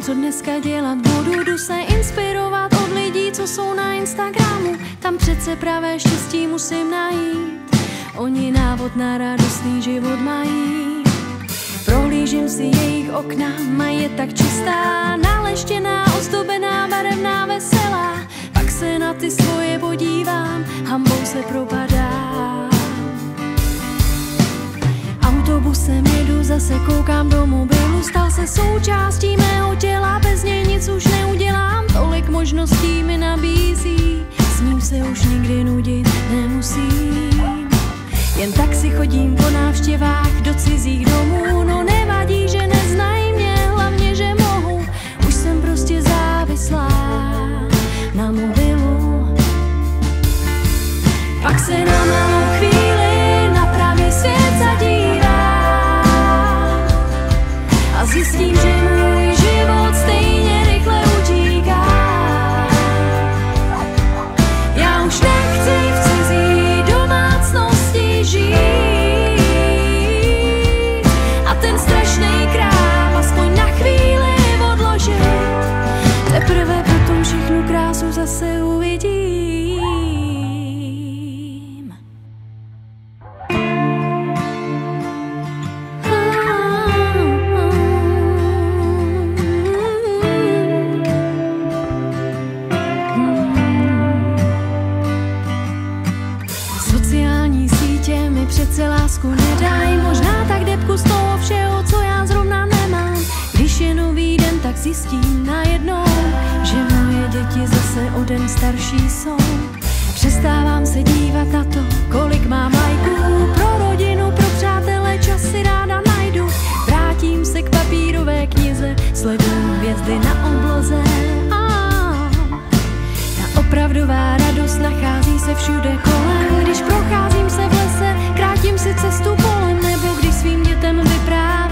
co dneska dělat budu. Jdu se inspirovat od lidí, co jsou na Instagramu. Tam přece pravé štěstí musím najít. Oni návod na radostný život mají. Prohlížím si jejich okna, mají je tak čistá, naleštěná, ozdobená, barevná, veselá. Pak se na ty svoje podívám, hambou se propadám. Autobusem jedu, zase koukám do mobilu. Stal se součástí mého těla, bez něj nic už neudělám. Tolik možností mi nabízí, s ním se už nikdy nudit nemusím. Jen tak si chodím po návštěvách do cizích domů. No nevadí, že neznají mě, hlavně, že mohu. Už jsem prostě závislá na mobilu. Pak se na malou chvíli na pravý svět zadívám a zjistím, že můj život stejně rychle utíká. Já už nechci v cizí domácnosti žít a ten strašný krám aspoň na chvíli odložit. Teprve potom všechnu krásu zase uvidím. Sociální sítě mi přece lásku nedají. Možná tak debku z toho všeho, co já zrovna nemám. Když je nový den, tak zjistím najednou, že moje děti zase o den starší jsou. Přestávám se dívat na to, kolik mám lajků. Pro rodinu, pro přátele čas si ráda najdu. Vrátím se k papírové knize, sleduju hvězdy na obloze. Ta opravdová radost nachází se všude kolem. Když procházím se v lese, krátím si cestu kolem. Nebo když svým dětem vyprávím